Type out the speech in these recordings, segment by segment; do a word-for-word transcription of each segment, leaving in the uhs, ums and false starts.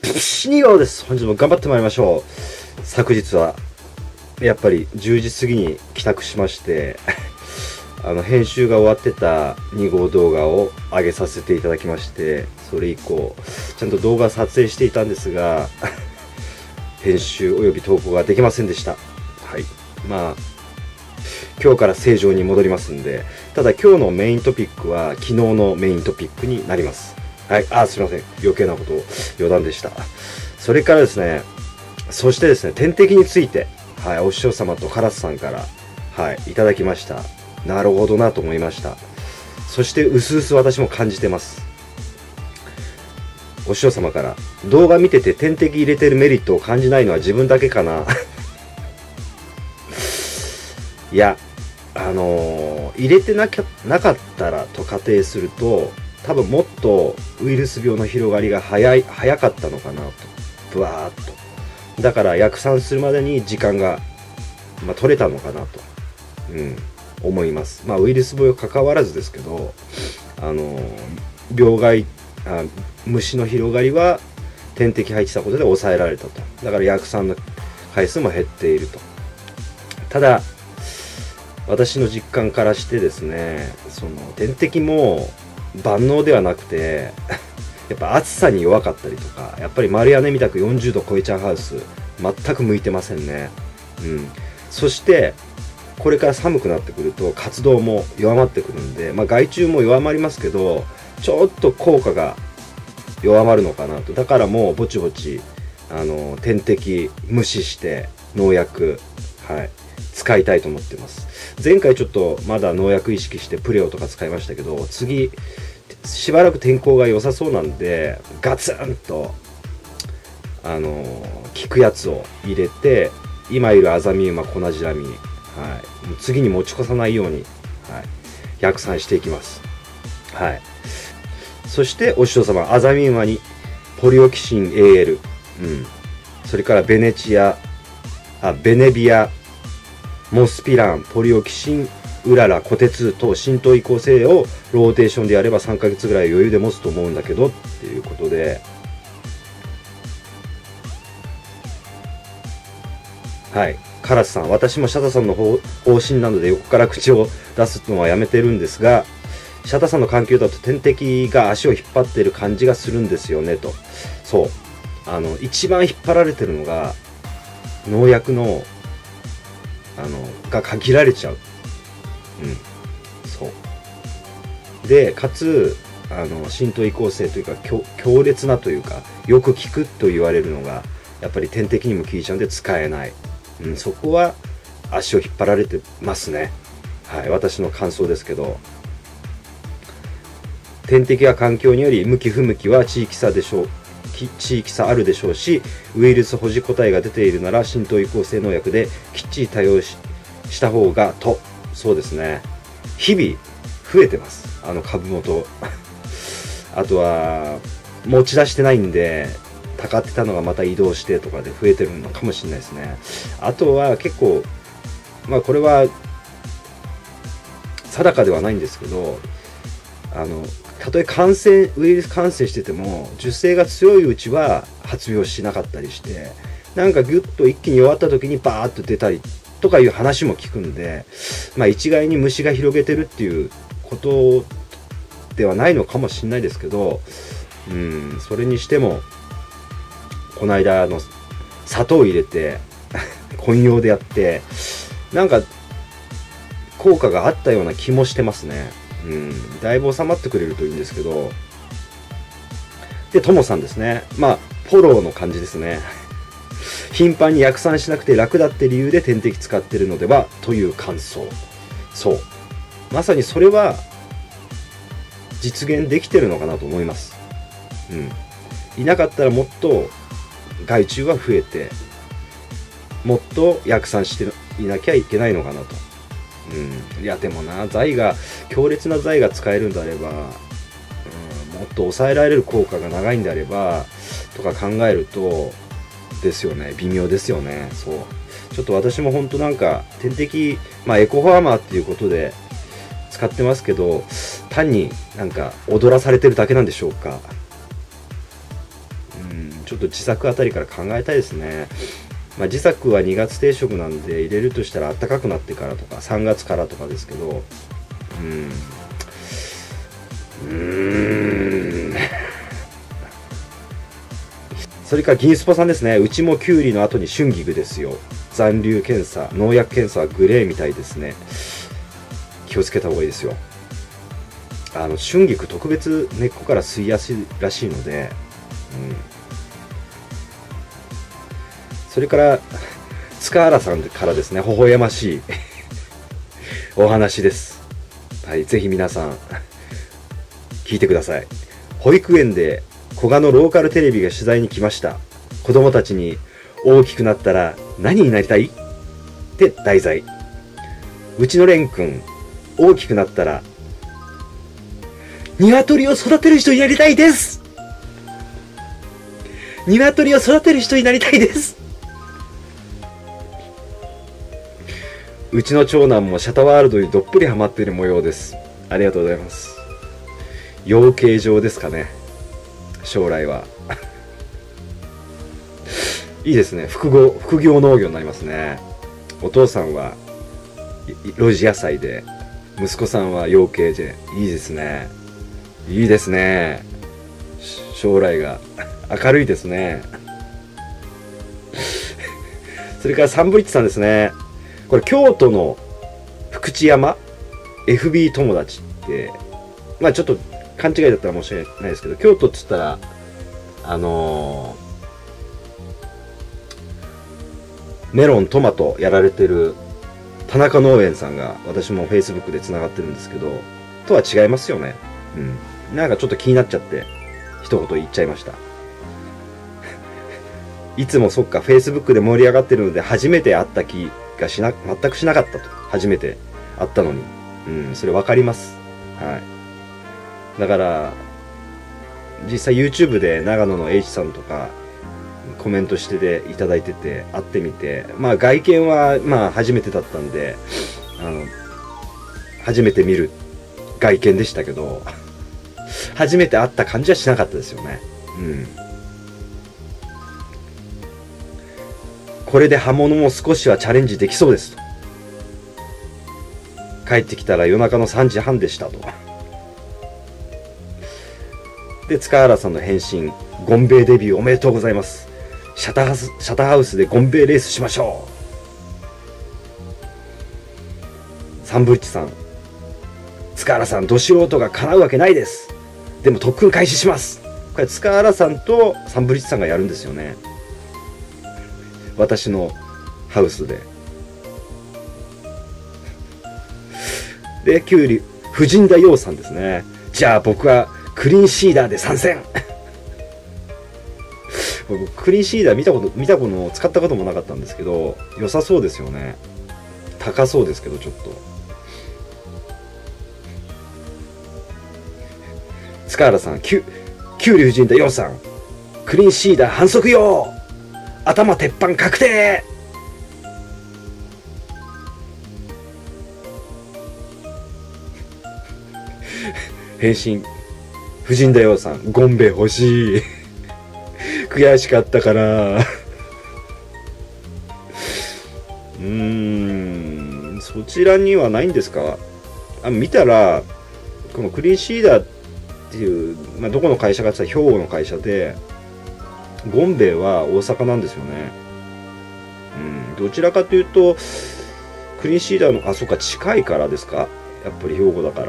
に号です。本日も頑張ってまいりましょう。昨日はやっぱりじゅうじ過ぎに帰宅しましてあの編集が終わってたに号動画を上げさせていただきまして、それ以降ちゃんと動画撮影していたんですが編集および投稿ができませんでした。はい、まあ今日から正常に戻りますんで、ただ今日のメイントピックは昨日のメイントピックになります。はい、あ、すいません、余計なことを余談でした。それからですね、そしてですね、天敵について、はい、お師匠様とカラスさんから、はい、いただきました。なるほどなと思いました。そしてうすうす私も感じてます。お師匠様から、動画見てて天敵入れてるメリットを感じないのは自分だけかな。いや、あのー、入れてなきゃなかったらと仮定すると、多分もっとウイルス病の広がりが早い早かったのかなと、ブワーッと。だから薬散するまでに時間が、まあ、取れたのかなと、うん、思います。まあウイルス病関わらずですけど、あの病害あ虫の広がりは点滴配置したことで抑えられたと。だから薬散の回数も減っていると。ただ私の実感からしてですね、その点滴も万能ではなくてやっぱ暑さに弱かったりとか、やっぱり丸屋根みたくよんじゅうど超えちゃうハウス全く向いてませんね。うん、そしてこれから寒くなってくると活動も弱まってくるんで、まあ、害虫も弱まりますけど、ちょっと効果が弱まるのかなと。だからもうぼちぼちあの点滴無視して農薬、はい、使いたいと思ってます。前回ちょっとまだ農薬意識してプレオとか使いましたけど、次しばらく天候が良さそうなんでガツンとあの効くやつを入れて、今いるアザミウマ、コナジラミ、はい、もう次に持ち越さないように、はい、薬散していきます。はい、そしてお師匠様、アザミウマにポリオキシン エーエル、うん、それからベネチアあベネビアモスピラン、ポリオキシン、ウララ、コテツと浸透移行性をローテーションでやればさんかげつぐらい余裕で持つと思うんだけどっていうことで、はい、カラスさん、私もシャタさんの方針なので横から口を出すのはやめてるんですが、シャタさんの環境だと天敵が足を引っ張ってる感じがするんですよねと。そう、あの一番引っ張られてるのが農薬のあのが限られちゃう。うん、そうで、かつあの浸透移行性というか 強, 強烈なというかよく効くと言われるのがやっぱり点滴にも効いちゃうんで使えない、うん、そこは足を引っ張られてますね。はい、私の感想ですけど、点滴は環境により向き不向きは地域差でしょう地域差あるでしょうし、ウイルス保持個体が出ているなら浸透移行性農薬できっちり対応 し, した方がと。そうですね、日々増えてます、あの株元あとは持ち出してないんでたかってたのがまた移動してとかで増えてるのかもしれないですね。あとは結構、まあこれは定かではないんですけど、あのたとえ感染ウイルス感染してても受精が強いうちは発病しなかったりして、なんかギュッと一気に弱った時にバーッと出たりとかいう話も聞くんで、まあ一概に虫が広げてるっていうことではないのかもしれないですけど、うん、それにしてもこの間の砂糖を入れて混用でやってなんか効果があったような気もしてますね。うん、だいぶ収まってくれるといいんですけど。で、ともさんですね。まあフォローの感じですね。頻繁に薬散しなくて楽だって理由で点滴使ってるのではという感想。そう、まさにそれは実現できてるのかなと思います。うん、いなかったらもっと害虫は増えてもっと薬散していなきゃいけないのかなと。うん、いやでもな、剤が強烈な剤が使えるんであれば、うん、もっと抑えられる効果が長いんであればとか考えるとですよね、微妙ですよね。そうちょっと私も本当なんか点滴、まあエコファーマーっていうことで使ってますけど、単になんか踊らされてるだけなんでしょうか。 うん、ちょっと自作あたりから考えたいですね。まあ、自作はにがつ定食なんで入れるとしたら暖かくなってからとかさんがつからとかですけど、うんうーんそれから銀スポさんですね。うちもキュウリの後に春菊ですよ。残留検査、農薬検査はグレーみたいですね。気をつけた方がいいですよ。あの春菊特別根っこから吸いやすいらしいので、うん、それから塚原さんからですね、微笑ましいお話です。はい、ぜひ皆さん聞いてください。保育園で古賀のローカルテレビが取材に来ました。子供たちに大きくなったら何になりたいって題材。うちの蓮くん大きくなったら鶏を育てる人になりたいです。鶏を育てる人になりたいです。うちの長男もシャタワールドにどっぷりハマっている模様です。ありがとうございます。養鶏場ですかね、将来は。いいですね。複合副業農業になりますね。お父さんは露地野菜で、息子さんは養鶏で、いいですね。いいですね。将来が明るいですね。それからサンブリッジさんですね。これ京都の福知山 エフビー 友達って、まあちょっと勘違いだったら申し訳ないですけど、京都っつったらあのー、メロントマトやられてる田中農園さんが、私も フェイスブック でつながってるんですけど、とは違いますよね。うん、なんかちょっと気になっちゃって一言言っちゃいました。いつもそっか フェイスブック で盛り上がってるので初めて会った気がしな全くしなかったと。初めて会ったのに、うん、それ分かります。はい。だから実際 YouTube で長野の H さんとかコメントしてていただいてて、会ってみて、まあ外見はまあ初めてだったんで、あの初めて見る外見でしたけど、初めて会った感じはしなかったですよね。うん。これで刃物も少しはチャレンジできそうですと。帰ってきたら夜中のさんじはんでしたと。で、塚原さんの返信、ゴンベイデビューおめでとうございます。シャタハウス、シャタハウスでゴンベイレースしましょう。サンブリッジさん、塚原さん、ど素人が叶うわけないです。でも特訓開始します。これ塚原さんとサンブリッジさんがやるんですよね。私のハウスで。で、キュウリ、藤田洋さんですね。じゃあ僕はクリーンシーダーで参戦。僕クリーンシーダー見たこと見たこと使ったこともなかったんですけど、良さそうですよね。高そうですけどちょっと。塚原さん、キュキュウリ藤田洋さん、クリーンシーダー反則よ。頭鉄板確定。返信、藤田洋さん、ゴンベ欲しい。悔しかったから。うーん、そちらにはないんですか？あ、見たらこのクリーンシーダーっていう、まあ、どこの会社かって言ったら兵庫の会社で、ゴンベイは大阪なんですよね。うん、どちらかというとクリーンシーダーの、あ、そうか、近いからですか、やっぱり兵庫だから。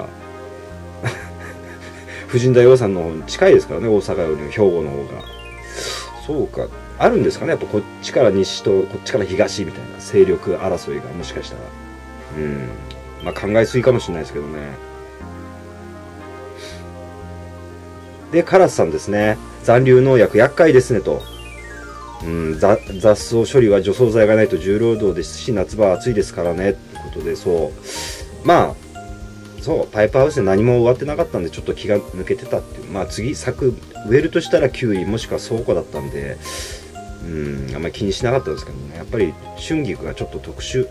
藤田洋さんの方に近いですからね、大阪よりも兵庫の方が。そうか、あるんですかね、やっぱこっちから西とこっちから東みたいな勢力争いが、もしかしたら。うん、まあ考えすぎかもしれないですけどね。で、カラスさんですね。残留農薬厄介ですねと。うん、雑草処理は除草剤がないと重労働ですし、夏場は暑いですからねってことで、そう、まあそうパイプハウスで何も終わってなかったんで、ちょっと気が抜けてたっていう。まあ次作植えるとしたらキウイもしくは倉庫だったんで、うん、あんまり気にしなかったですけどね。やっぱり春菊がちょっと特殊、うん、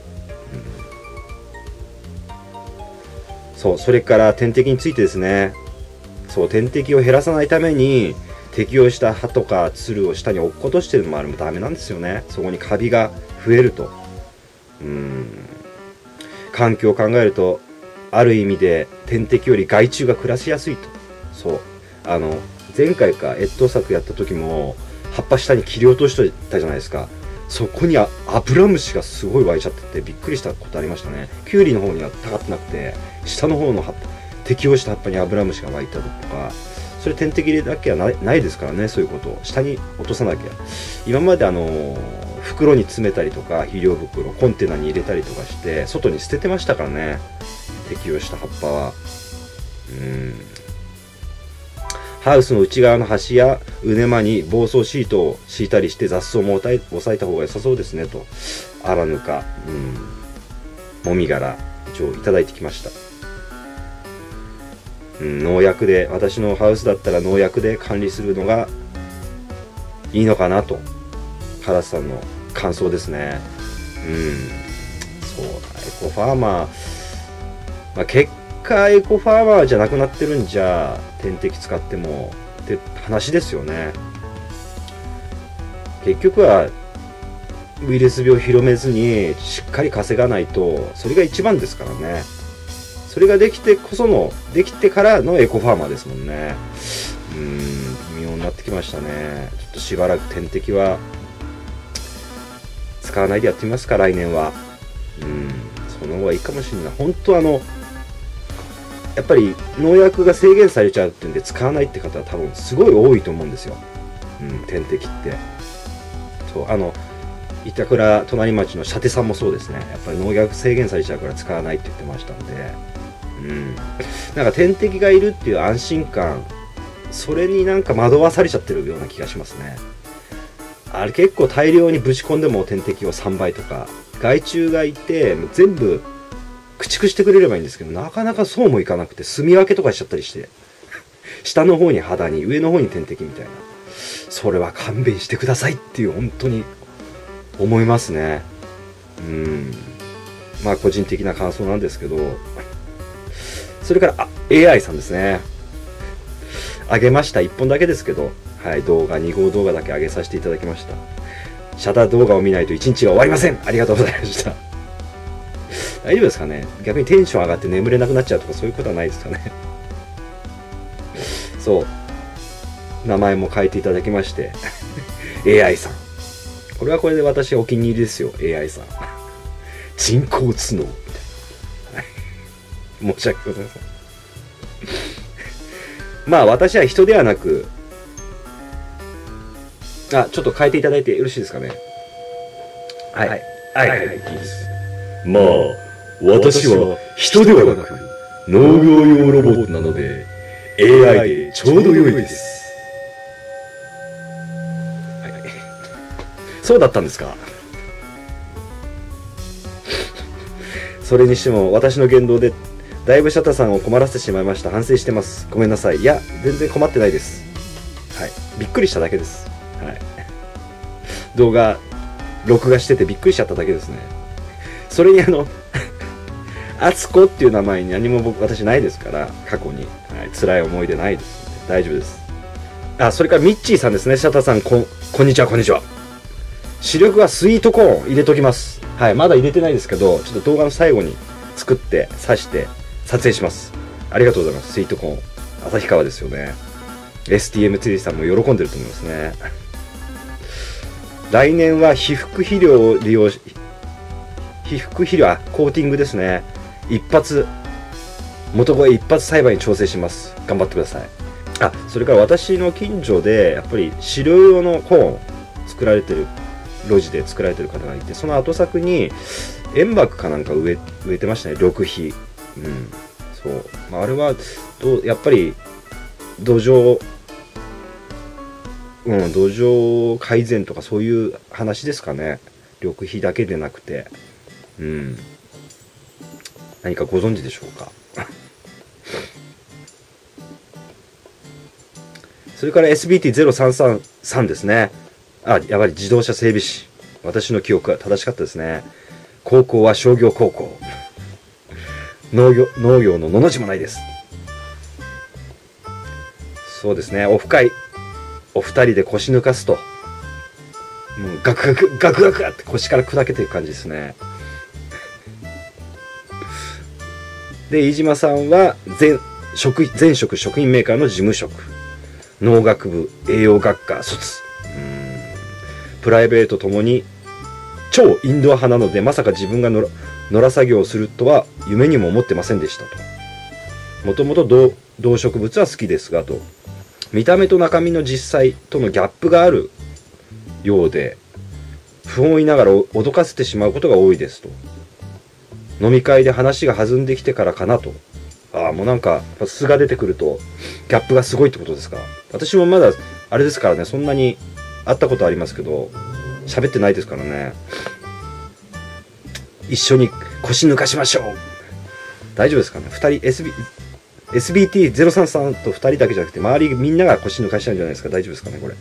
そう、それから天敵についてですね。そう、天敵を減らさないために適応した葉とかつるを下に落っことしてるのもあれもダメなんですよね。そこにカビが増えると、うーん環境を考えると、ある意味で天敵より害虫が暮らしやすいと。そうあの前回か越冬作やった時も葉っぱ下に切り落としてたじゃないですか。そこにアブラムシがすごい湧いちゃっててびっくりしたことありましたね。キュウリの方にはたかってなくて、下の方の葉っぱ、適応した葉っぱにアブラムシが湧いたとか、それ天敵だけはない、ないですからね。そういうことを下に落とさなきゃ。今まであの袋に詰めたりとか、肥料袋コンテナに入れたりとかして外に捨ててましたからね、適応した葉っぱは。うーんハウスの内側の端や畝間に防草シートを敷いたりして雑草も抑えた方が良さそうですねと。アラヌカ、うん、もみ殻一応いただいてきました。うん、農薬で、私のハウスだったら農薬で管理するのがいいのかなと。カラスさんの感想ですね。うん、そうだ、エコファーマー、まあ、結果エコファーマーじゃなくなってるんじゃ天敵使ってもって話ですよね。結局はウイルス病を広めずにしっかり稼がないと、それが一番ですからね。それができてこその、できてからのエコファーマーですもんね。うーん、微妙になってきましたね。ちょっとしばらく天敵は使わないでやってみますか、来年は。うん、その方がいいかもしれない。本当あのやっぱり農薬が制限されちゃうっていうんで使わないって方は多分すごい多いと思うんですよ。うん、天敵って。そうあの板倉隣町の射手さんもそうですね。やっぱり農薬制限されちゃうから使わないって言ってましたんで、うん、なんか天敵がいるっていう安心感、それになんか惑わされちゃってるような気がしますね。あれ結構大量にぶち込んでも天敵をさんばいとか、害虫がいて全部駆逐してくれればいいんですけど、なかなかそうもいかなくて、住み分けとかしちゃったりして下の方に肌に上の方に天敵みたいな、それは勘弁してくださいっていう本当に思いますね。うん、まあ個人的な感想なんですけど、それからあ エーアイ さんですね。上げました。いっぽんだけですけど、はい、動画に号動画だけ上げさせていただきました。シャダ動画を見ないといちにちが終わりません。ありがとうございました。大丈夫ですかね。逆にテンション上がって眠れなくなっちゃうとかそういうことはないですかね。そう名前も変えていただきまして エーアイ さん、これはこれで私お気に入りですよ。 エーアイ さん人工知能みたいな、はい、申し訳ございません。まあ私は人ではなく、あ、ちょっと変えていただいてよろしいですかね。はいはいはい、はい、はい、いいです。 まあ私は人ではなく農業用ロボットなので エーアイ でちょうど良いです。 はい、そうだったんですか。それにしても私の言動でだいぶシャタさんを困らせてしまいました。反省してます。ごめんなさい。いや全然困ってないです。はい、びっくりしただけです。はい、動画録画しててびっくりしちゃっただけですね。それにあのあつこっていう名前に何も僕私ないですから、過去に、はい、辛い思い出ないですので大丈夫です。あ、それからミッチーさんですね。シャタさん、こんこんにちは。こんにちは。主力はスイートコーン入れときます。はい、まだ入れてないですけど、ちょっと動画の最後に作って刺して撮影します。ありがとうございます。スイートコーン旭川ですよね。 エスティーエム ツリーさんも喜んでると思いますね。来年は被覆肥料を利用し、被覆肥料、あ、コーティングですね。一発元声一発栽培に調整します。頑張ってください。あ、それから私の近所でやっぱり飼料用のコーン作られてる、路地で作られてる方がいて、その後作に塩爆かなんか植え植えてましたね。緑肥。うん、そう、まあ、あれはどうやっぱり土壌、うん、土壌改善とかそういう話ですかね。緑肥だけでなくて、うん、何かご存知でしょうか。それから エスビーティーゼロさんさんさん ですね。あ、やはり自動車整備士。私の記憶は正しかったですね。高校は商業高校。農業、農業ののの字もないです。そうですね。オフ会。 お二人で腰抜かすと、もうガクガクガクガクって腰から砕けていく感じですね。で飯島さんは前職前職食品メーカーの事務職、農学部栄養学科卒、うーんプライベートともに超インドア派なので、まさか自分が野良野良作業をするとは夢にも思ってませんでしたと。もともと動動植物は好きですがと、見た目と中身の実際とのギャップがあるようで、不本意ながら脅かせてしまうことが多いですと。飲み会で話が弾んできてからかなと。ああ、もうなんか素が出てくるとギャップがすごいってことですか。私もまだあれですからね、そんなに会ったことありますけど喋ってないですからね。一緒に腰抜かしましょう。大丈夫ですかね。ふたり エスビーエスビーティーゼロさんさん とふたりだけじゃなくて周りみんなが腰抜かしちゃうんじゃないですか。大丈夫ですかねこれ。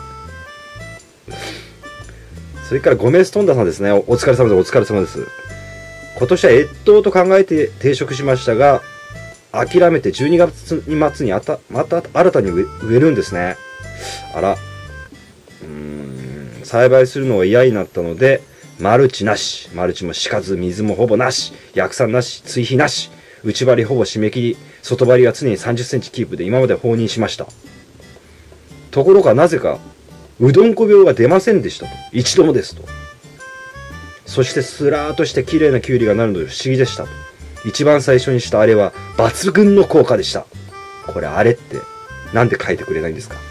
それからご名ストンダさんですね。 お, お疲れ様です。お疲れ様です。今年は越冬と考えて定食しましたが、諦めてじゅうにがつ末にあたまた新たに植えるんですね。あら、うーん栽培するのが嫌になったのでマルチなし、マルチも敷かず、水もほぼなし、薬酸なし、追肥なし、内張りほぼ締め切り、外張りは常にさんじゅっセンチキープで今まで放任しました。ところがなぜかうどんこ病が出ませんでしたと。一度もですと。そしてスラーっとして綺麗なキュウリがなるので不思議でしたと。一番最初にしたあれは抜群の効果でした。これあれってなんで書いてくれないんですか。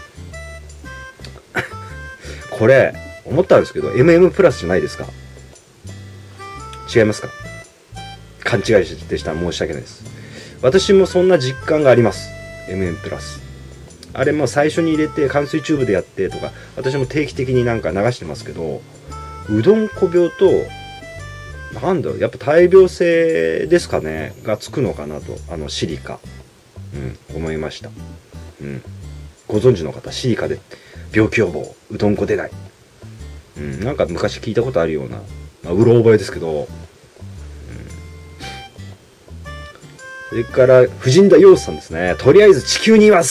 これ思ったんですけど エムエム プラスじゃないですか。違いますか。勘違いでしたら申し訳ないです。私もそんな実感があります。 エムエム プラスあれも最初に入れて冠水チューブでやってとか、私も定期的になんか流してますけど、うどんこ病となんだろう、やっぱ大病性ですかねがつくのかなと、あのシリカ、うん、思いました。うん、ご存知の方、シリカで病気予防、うどんこ出ない、うん、なんか昔聞いたことあるような、まあ、うろ覚えですけど、うん、それから藤田洋さんですね。とりあえず地球にいます。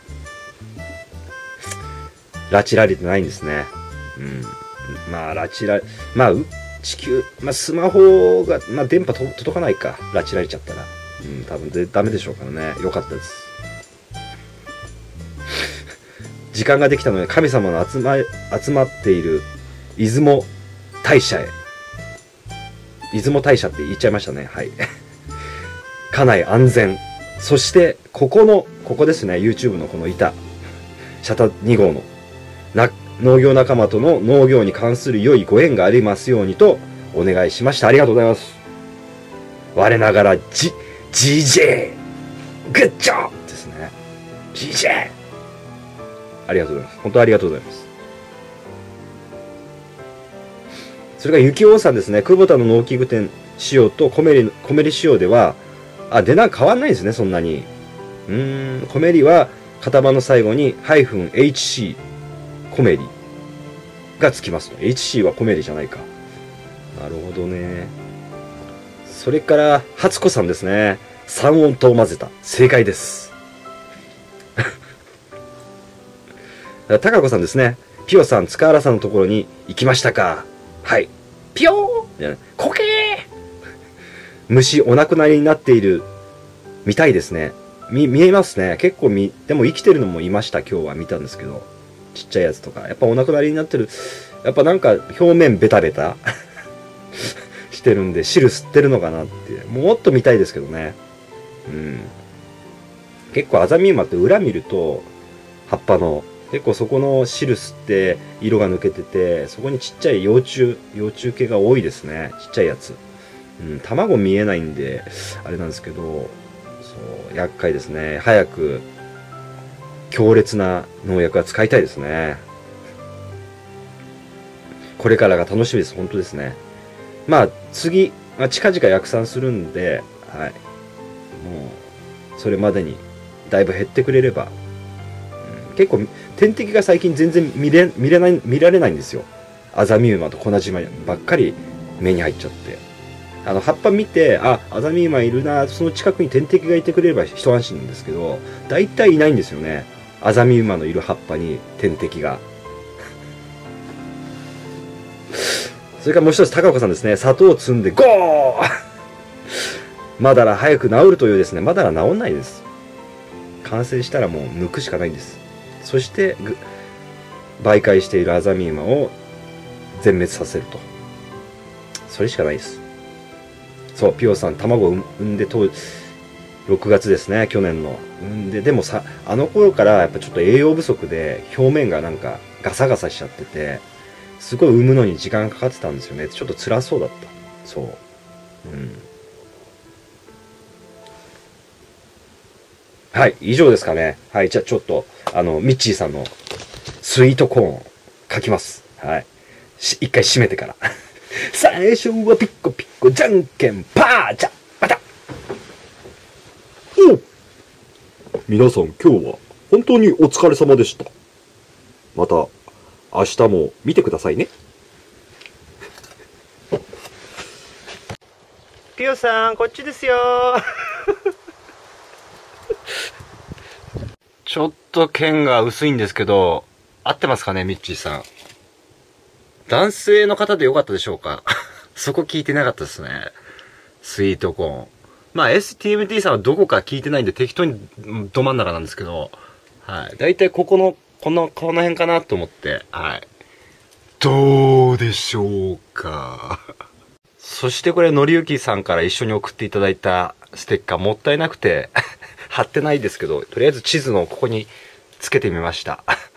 拉致られてないんですね。うん、まあ拉致られ、まあ地球、まあスマホが、まあ電波と届かないか、拉致られちゃったら、うん、多分でダメでしょうからね。よかったです。時間ができたので神様の集ま集まっている出雲大社へ。出雲大社って言っちゃいましたね。はい。家内安全。そしてここのここですね。YouTube のこの板、シャタに号のな農業仲間との農業に関する良いご縁がありますようにとお願いしました。ありがとうございます。我ながらジ ジージェー グッジョブですね。 ジージェー ありがとうございます。本当にありがとうございます。それから雪王さんですね。久保田の農機具店仕様とコメリコメリ仕様ではあ値段変わんないですね。そんなに。うーんコメリは型番の最後に -エイチシーコメリがつきますと。 エイチシー はコメリじゃないか。なるほどね。それから初子さんですね。三温糖を混ぜた。正解です。高子さんですね。ピオさん、塚原さんのところに行きましたか。はい。ピヨーコケー虫お亡くなりになっているみたいですね。見見えますね。結構みでも生きてるのもいました。今日は見たんですけど、ちっちゃいやつとかやっぱお亡くなりになってる。やっぱなんか表面ベタベタしてるんで汁吸ってるのかなって、もっと見たいですけどね。うん。結構アザミウマって裏見ると葉っぱの結構そこの汁吸って色が抜けてて、そこにちっちゃい幼虫幼虫系が多いですね。ちっちゃいやつ。うん、卵見えないんであれなんですけど、そう厄介ですね。早く強烈な農薬は使いたいですね。これからが楽しみです。本当ですね。まあ次、まあ、近々薬産するんで、はい、もうそれまでにだいぶ減ってくれれば、うん、結構天敵が最近全然見れ見れない見られないんですよ。アザミウマとコナジマばっかり目に入っちゃって、あの葉っぱ見て、あ、アザミウマいるな、その近くに天敵がいてくれれば一安心なんですけど、大体いないんですよね。 アザミウマのいる葉っぱに天敵が。それからもう一つ、高岡さんですね。砂糖を積んでゴーマダラ早く治るというですね、マダラ治んないです。完成したらもう抜くしかないんです。そして媒介しているアザミウマを全滅させると。それしかないです。そう、ピオさん卵を産んでとろくがつですね、去年の産んで、でもさ、あの頃からやっぱちょっと栄養不足で表面がなんかガサガサしちゃってて、すごい産むのに時間かかってたんですよね。ちょっと辛そうだった。そう、うん。はい、以上ですかね。はい、じゃあちょっと、あの、ミッチーさんのスイートコーン書きます。はい。し、一回閉めてから。最初はピッコピッコ、じゃんけんパー、じゃ、また。 おう。皆さん今日は本当にお疲れ様でした。また、明日も見てくださいね。 ピオさん、こっちですよちょっと剣が薄いんですけど、合ってますかね、ミッチーさん。男性の方でよかったでしょうかそこ聞いてなかったですね。スイートコーン。まあ エスティーエムティー さんはどこか聞いてないんで適当にど真ん中なんですけど、はい。だいたいここの、この、この辺かなと思って、はい。どうでしょうか。そしてこれ、のりゆきさんから一緒に送っていただいたステッカーもったいなくて、貼ってないですけど、とりあえず地図のここにつけてみました。